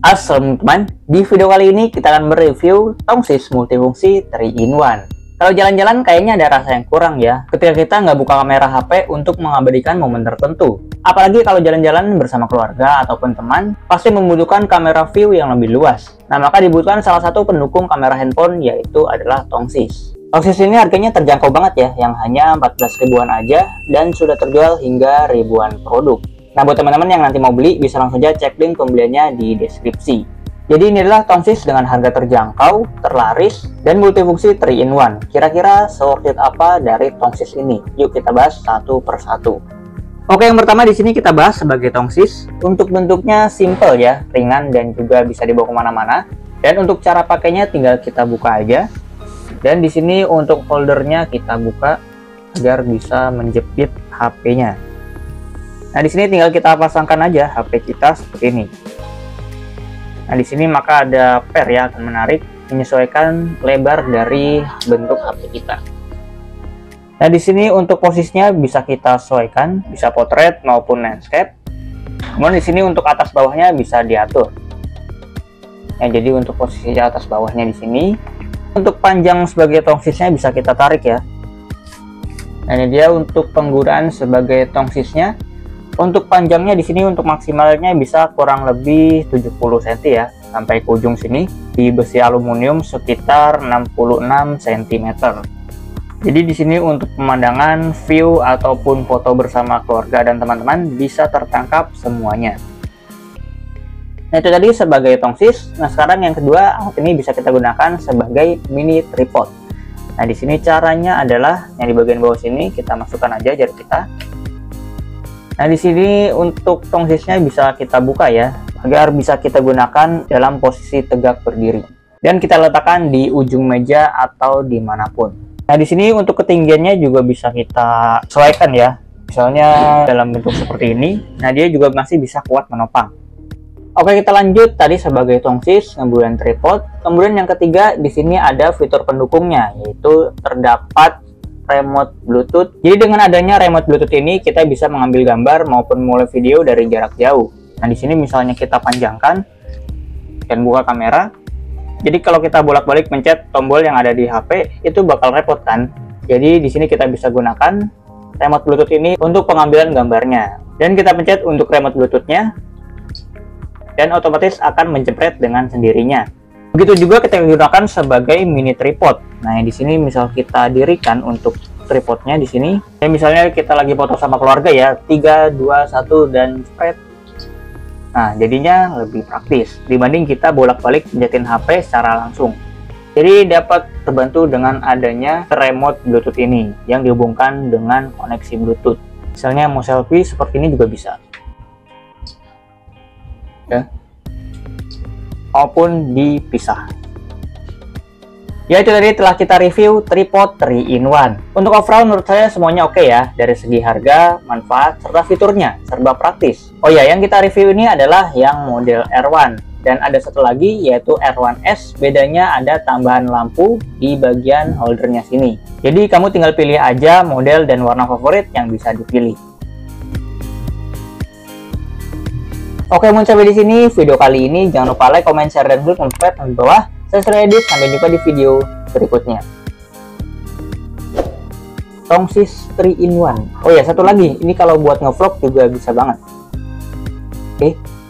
Assalamualaikum teman, di video kali ini kita akan mereview tongsis multifungsi 3-in-1. Kalau jalan-jalan kayaknya ada rasa yang kurang ya, ketika kita nggak buka kamera HP untuk mengabadikan momen tertentu. Apalagi kalau jalan-jalan bersama keluarga ataupun teman, pasti membutuhkan kamera view yang lebih luas. Nah, maka dibutuhkan salah satu pendukung kamera handphone, yaitu adalah tongsis. Tongsis ini harganya terjangkau banget ya, yang hanya 14 ribuan aja, dan sudah terjual hingga ribuan produk. Nah, buat teman-teman yang nanti mau beli, bisa langsung aja cek link pembeliannya di deskripsi. Jadi ini adalah tongsis dengan harga terjangkau, terlaris, dan multifungsi 3-in-1. Kira-kira se-worth it apa dari tongsis ini? Yuk kita bahas satu persatu. Oke, yang pertama di sini kita bahas sebagai tongsis. Untuk bentuknya simple ya, ringan dan juga bisa dibawa kemana-mana. Dan untuk cara pakainya tinggal kita buka aja. Dan di sini untuk holdernya kita buka agar bisa menjepit HP-nya. Nah, di sini tinggal kita pasangkan aja HP kita seperti ini. Nah, di sini maka ada per ya, akan menarik menyesuaikan lebar dari bentuk HP kita. Nah, di sini untuk posisinya bisa kita sesuaikan, bisa portrait maupun landscape. Kemudian di sini untuk atas bawahnya bisa diatur. Nah, jadi untuk posisi atas bawahnya di sini. Untuk panjang sebagai tongsisnya bisa kita tarik ya. Nah, ini dia untuk penggunaan sebagai tongsisnya. Untuk panjangnya di sini untuk maksimalnya bisa kurang lebih 70 cm ya, sampai ke ujung sini di besi aluminium sekitar 66 cm. Jadi di sini untuk pemandangan, view ataupun foto bersama keluarga dan teman-teman bisa tertangkap semuanya. Nah, itu tadi sebagai tongsis. Nah, sekarang yang kedua, alat ini bisa kita gunakan sebagai mini tripod. Nah, di sini caranya adalah yang di bagian bawah sini kita masukkan aja jari kita. Nah, di sini untuk tongsisnya bisa kita buka ya, agar bisa kita gunakan dalam posisi tegak berdiri. Dan kita letakkan di ujung meja atau dimanapun. Nah, di sini untuk ketinggiannya juga bisa kita sesuaikan ya. Misalnya dalam bentuk seperti ini, nah dia juga masih bisa kuat menopang. Oke, kita lanjut tadi sebagai tongsis, kemudian tripod. Kemudian yang ketiga di sini ada fitur pendukungnya, yaitu terdapat remote Bluetooth. Jadi dengan adanya remote Bluetooth ini kita bisa mengambil gambar maupun mulai video dari jarak jauh. Nah, di sini misalnya kita panjangkan dan buka kamera. Jadi kalau kita bolak-balik mencet tombol yang ada di HP itu bakal repot kan. Jadi di sini kita bisa gunakan remote Bluetooth ini untuk pengambilan gambarnya. Dan kita pencet untuk remote Bluetooth-nya dan otomatis akan menjepret dengan sendirinya. Begitu juga kita gunakan sebagai mini tripod. Nah, di sini misal kita dirikan untuk tripodnya di sini. Ya, misalnya kita lagi foto sama keluarga ya, 3, 2, 1 dan spread. Nah, jadinya lebih praktis dibanding kita bolak-balik pencetin HP secara langsung. Jadi dapat terbantu dengan adanya remote Bluetooth ini yang dihubungkan dengan koneksi Bluetooth. Misalnya mau selfie seperti ini juga bisa. Ya. Maupun dipisah. Ya, itu tadi telah kita review tripod 3-in-1. Untuk overall menurut saya semuanya oke ya, dari segi harga, manfaat, serta fiturnya serba praktis. Oh ya, yang kita review ini adalah yang model R1 dan ada satu lagi yaitu R1S. Bedanya ada tambahan lampu di bagian holdernya sini. Jadi kamu tinggal pilih aja model dan warna favorit yang bisa dipilih. Oke, sampai di sini video kali ini. Jangan lupa like, comment, share, dan subscribe di bawah. Saya Surya Edit, sampai jumpa di video berikutnya. Tongsis 3-in-1. Oh ya, satu lagi, ini kalau buat ngevlog juga bisa banget. Oke.